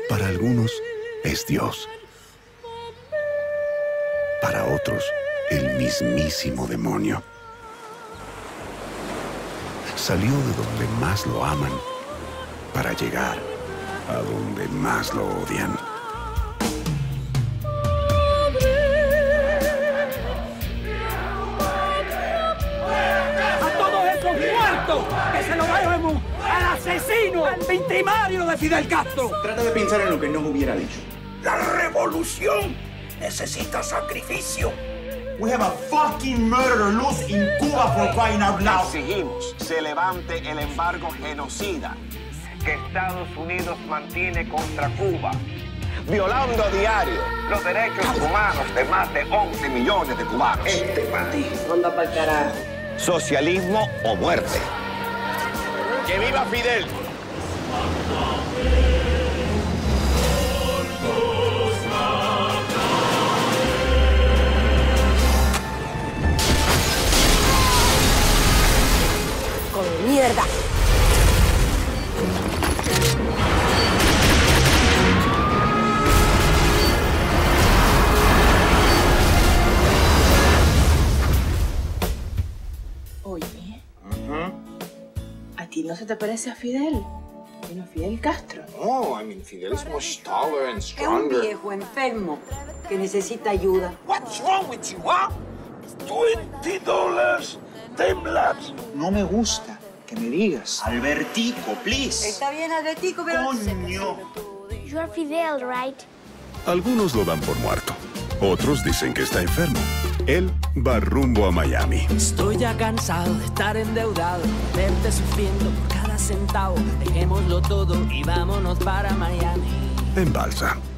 Para algunos es Dios. Para otros, el mismísimo demonio. Salió de donde más lo aman para llegar a donde más lo odian. ¡A todos esos muertos! ¡Que se lo llevemos al asesino, al victimario de Fidel Castro! Trata de pensar en lo que no hubiera dicho. ¡La revolución necesita sacrificio! We have a fucking murderer loose in Cuba for crying out loud. Exigimos se levante el embargo genocida que Estados Unidos mantiene contra Cuba, violando a diario los derechos humanos de más de 11 millones de cubanos. Este para ti. Anda pa'l carajo. Socialismo o muerte. ¡Que viva Fidel! ¡Con mierda! Oye, ¿a ti no se te parece a Fidel? Bueno, Fidel Castro. Oh, I mean, Fidel is much taller and Es un stronger. viejo enfermo que necesita ayuda. What's wrong with you, huh? $20 temblas. No me gusta que me digas. Albertico, please. Está bien, Albertico, pero... Coño. You are Fidel, right? Algunos lo dan por muerto. Otros dicen que está enfermo. Él va rumbo a Miami. Estoy ya cansado de estar endeudado, de verte sufriendo por cada centavo. Dejémoslo todo y vámonos para Miami. En balsa.